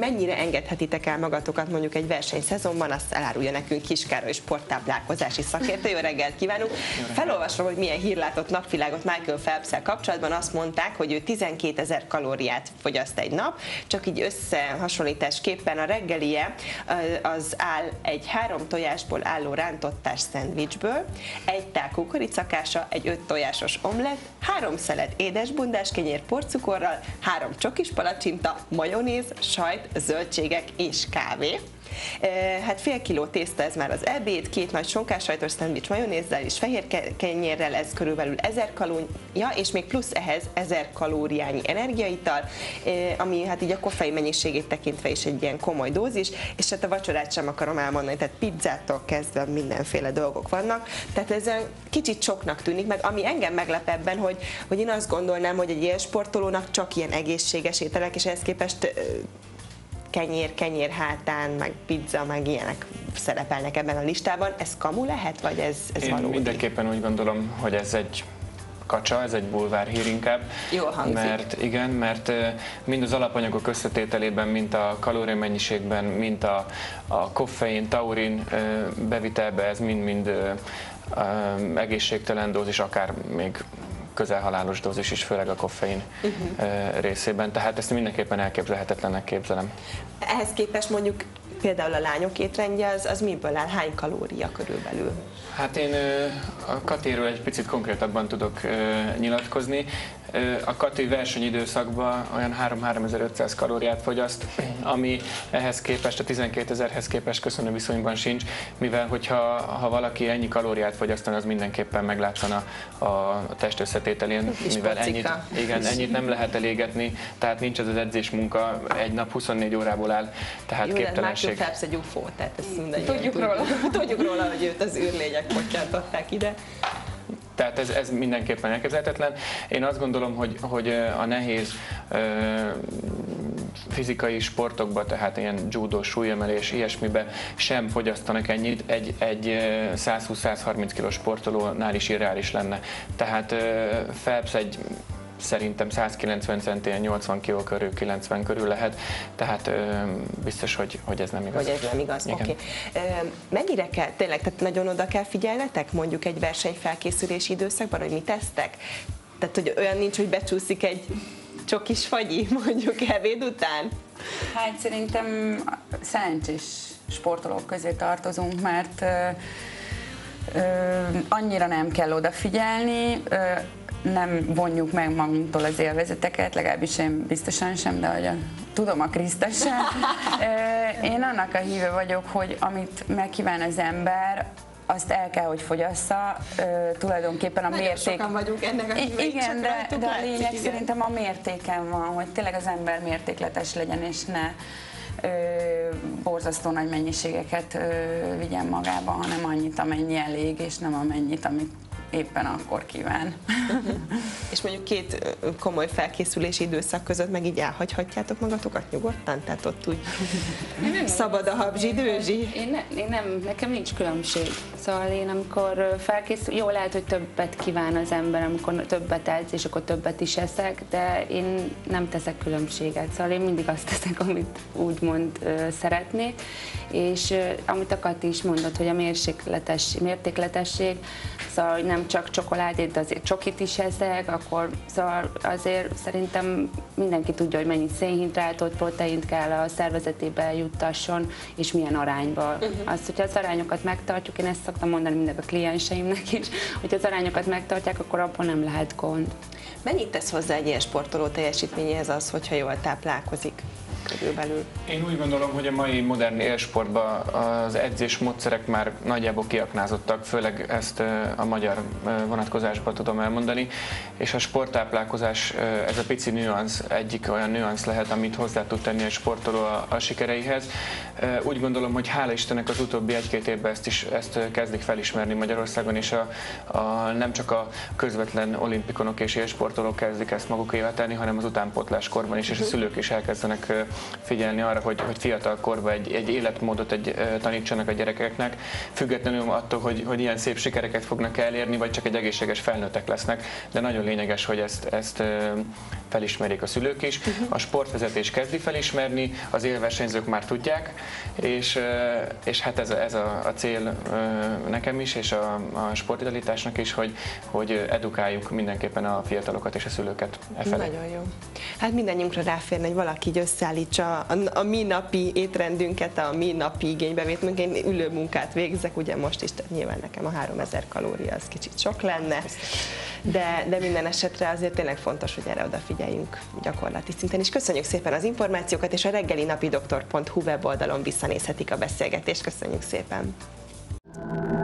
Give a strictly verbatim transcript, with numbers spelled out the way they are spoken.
mennyire engedhetitek el magatokat mondjuk egy versenyszezonban, azt elárulja nekünk Kiskároly sporttáplálkozási szakértő. Jó reggelt kívánunk! Felolvasom, hogy milyen hírlátott napvilágot Michael Phelps-szel kapcsolatban. Azt mondták, hogy ő tizenkétezer kalóriát fogyaszt egy nap, csak így összehasonlításképpen a reggelie az áll egy három tojásból álló rántottás szendvicsből, egy tál kukoricakása, egy öt tojásos omlett, három szelet édesbundás kenyér porcukorral, három csokis palacsinta, majonéz, sajt, zöldségek és kávé. Hát fél kiló tészta, ez már az ebéd, két nagy sonkássajtos szendvics majonézzel és fehér kenyérrel, ez körülbelül ezer kalória, és még plusz ehhez ezer kalóriányi energiaital, ami hát így a koffein mennyiségét tekintve is egy ilyen komoly dózis, és hát a vacsorát sem akarom elmondani, tehát pizzától kezdve mindenféle dolgok vannak, tehát ez kicsit soknak tűnik, meg ami engem meglep ebben, hogy, hogy én azt gondolnám, hogy egy ilyen sportolónak csak ilyen egészséges ételek, és ehhez képest kenyér, kenyér hátán, meg pizza, meg ilyenek szerepelnek ebben a listában. Ez kamu lehet, vagy ez, ez Én valódi? mindenképpen úgy gondolom, hogy ez egy kacsa, ez egy bulvárhír inkább. Jól hangzik. Mert igen, mert mind az alapanyagok összetételében, mint a kalóriamennyiségben, mint a, a koffein, taurin bevitelbe, ez mind-mind egészségtelen dózis, akár még közel halálos dózis is, főleg a koffein uh-huh. részében, tehát ezt mindenképpen elképzelhetetlennek képzelem. Ehhez képest mondjuk például a lányok étrendje, az, az miből áll? Hány kalória körülbelül? Hát én a Katiról egy picit konkrétabban tudok nyilatkozni. A Kati versenyidőszakban olyan három-háromezerötszáz kalóriát fogyaszt, ami ehhez képest, a tizenkétezerhez képest köszönő viszonyban sincs, mivel hogyha ha valaki ennyi kalóriát fogyasztana, az mindenképpen meglátszana a test összetételén, mivel ennyit, igen, ennyit nem lehet elégetni, tehát nincs az az edzés munka, egy nap huszonnégy órából áll, tehát jó, képtelenség. Michael Phelps egy ufó, tehát ezt mindannyian tudjuk róla. Tudjuk róla, hogy őt az űrlények bocsátották ide. Tehát ez, ez mindenképpen elképzelhetetlen. Én azt gondolom, hogy, hogy a nehéz ö, fizikai sportokban, tehát ilyen judo, súlyemelés, ilyesmiben sem fogyasztanak ennyit, egy, egy százhúsz-százharminc kilós sportolónál is irreális lenne. Tehát ö, Phelps egy szerintem százkilencven centi, nyolcvan kiló körül, kilencven körül lehet, tehát ö, biztos, hogy, hogy ez nem igaz. Hogy ez nem igaz, oké. Okay. Mennyire kell, tényleg, tehát nagyon oda kell figyelnetek mondjuk egy versenyfelkészülési időszakban, hogy mit tesztek? Tehát, hogy olyan nincs, hogy becsúszik egy csokis fagyi mondjuk ebéd után? Hát szerintem szerencsés sportolók közé tartozunk, mert ö, ö, annyira nem kell odafigyelni, ö, nem vonjuk meg magunktól az élvezeteket, legalábbis én biztosan sem, de hogy a, tudom a Kriszta sem. Én annak a híve vagyok, hogy amit megkíván az ember, azt el kell, hogy fogyassza, tulajdonképpen a Nagyon mérték... sokan vagyunk ennek a hívei, igen, de, de a látszik, lényeg igen. szerintem a mértéken van, hogy tényleg az ember mértékletes legyen, és ne ö, borzasztó nagy mennyiségeket ö, vigyen magába, hanem annyit, amennyi elég, és nem amennyit, amit éppen akkor kíván. És mondjuk két komoly felkészülési időszak között meg így elhagyhatjátok magatokat nyugodtan? Tehát ott úgy szabad a habzsi, dőzsi? Én, ne, én nem, nekem nincs különbség. Szóval én amikor felkészül, jó, lehet, hogy többet kíván az ember, amikor többet edz, és akkor többet is eszek, de én nem teszek különbséget. Szóval én mindig azt teszek, amit úgymond uh, szeretnék, és uh, amit a Kati is mondott, hogy a mértékletes, mértékletesség, szóval hogy nem csak csokoládét, de azért csokit is eszek, akkor szóval azért szerintem mindenki tudja, hogy mennyi szénhidrátot, proteint kell a szervezetébe juttasson, és milyen arányban. Uh-huh. Azt, hogyha az arányokat megtartjuk, én ezt szoktam mondani mindig a klienseimnek is, hogy az arányokat megtartják, akkor abból nem lehet gond. Mennyit tesz hozzá egy ilyen sportoló teljesítményéhez az, hogyha jól táplálkozik körülbelül? Én úgy gondolom, hogy a mai modern élsportban az edzés módszerek már nagyjából kiaknázottak, főleg ezt a magyar vonatkozásban tudom elmondani, és a sporttáplálkozás, ez a pici nüansz, egyik olyan nüansz lehet, amit hozzá tud tenni egy sportoló a, a sikereihez. Úgy gondolom, hogy hála Istennek az utóbbi egy-két évben ezt is ezt kezdik felismerni Magyarországon, és a, a, nem csak a közvetlen olimpikonok és élsportolók kezdik ezt magukévá tenni, hanem az utánpótlás korban is, és a szülők is elkezdenek figyelni arra, hogy, hogy fiatal korban egy, egy életmódot egy, tanítsanak a gyerekeknek, függetlenül attól, hogy, hogy ilyen szép sikereket fognak elérni, vagy csak egy egészséges felnőttek lesznek, de nagyon lényeges, hogy ezt, ezt felismerjék a szülők is. A sportvezetés kezdi felismerni, az élversenyzők már tudják, és, és hát ez, ez a, a cél nekem is, és a, a sportidalitásnak is, hogy, hogy edukáljuk mindenképpen a fiatalokat és a szülőket e felé. Nagyon jó. Hát mindannyiunkra ráférne, hogy valaki így összeállítsa a, a mi napi étrendünket, a mi napi igénybevételünk. Én ülő munkát végzek, ugye most is, tehát nyilván nekem a háromezer kalória az kicsit sok lenne, de, de minden esetre azért tényleg fontos, hogy erre odafigyeljünk gyakorlati szinten is. Köszönjük szépen az információkat, és a reggeli napidoktor pont hu weboldalon visszanézhetik a beszélgetést. Köszönjük szépen!